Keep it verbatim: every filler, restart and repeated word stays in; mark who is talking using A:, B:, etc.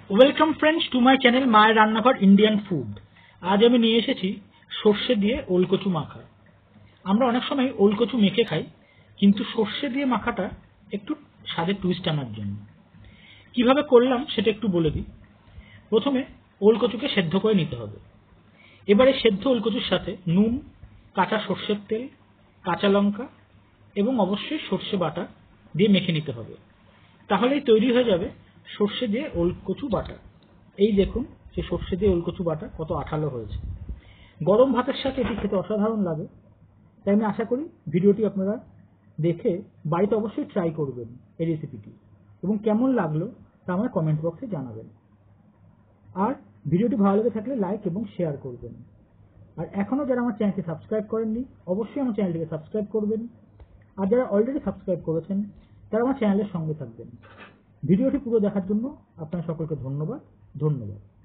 A: Welcome friends to my channel মায়ের রান্নাঘর Indian food. আজ আমি নিয়ে এসেছি সর্ষে দিয়ে ওলকচু মাখা। আমরা অনেক সময় ওলকচু মেখে খাই, কিন্তু সর্ষে দিয়ে মাখাটা একটু স্বাদের টুইস্ট আনার জন্য। কিভাবে করলাম সেটা একটু বলে দিই। প্রথমে ওলকচুকে সেদ্ধ করে নিতে হবে। এবারে সেদ্ধ ওলকচুর সাথে নুন, কাঁচা সর্ষের তেল, কাঁচা লঙ্কা এবং অবশ্যই সর্ষে বাটা দিয়ে মেখে নিতে হবে। তাহলেই তৈরি হয়ে যাবে সর্ষে দিয়ে ওলকচু বাটা। এই দেখুন সেই সর্ষে দিয়ে ওলকচু বাটা কত আঠালো হয়েছে। গরম ভাতের সাথে এটি খেতে অসাধারণ লাগে। তাই আমি আশা করি ভিডিওটি আপনারা দেখে বাড়িতে অবশ্যই ট্রাই করবেন এই রেসিপিটি, এবং কেমন লাগলো তা আমার কমেন্ট বক্সে জানাবেন। আর ভিডিওটি ভালো লেগে থাকলে লাইক এবং শেয়ার করবেন। আর এখনো যারা আমার চ্যানেলটি সাবস্ক্রাইব করেননি অবশ্যই আমার চ্যানেলটিকে সাবস্ক্রাইব করবেন। আর যারা অলরেডি সাবস্ক্রাইব করেছেন তারা আমার চ্যানেলের সঙ্গে থাকবেন। ভিডিওটি পুরো দেখার জন্য আপনার সকলকে ধন্যবাদ ধন্যবাদ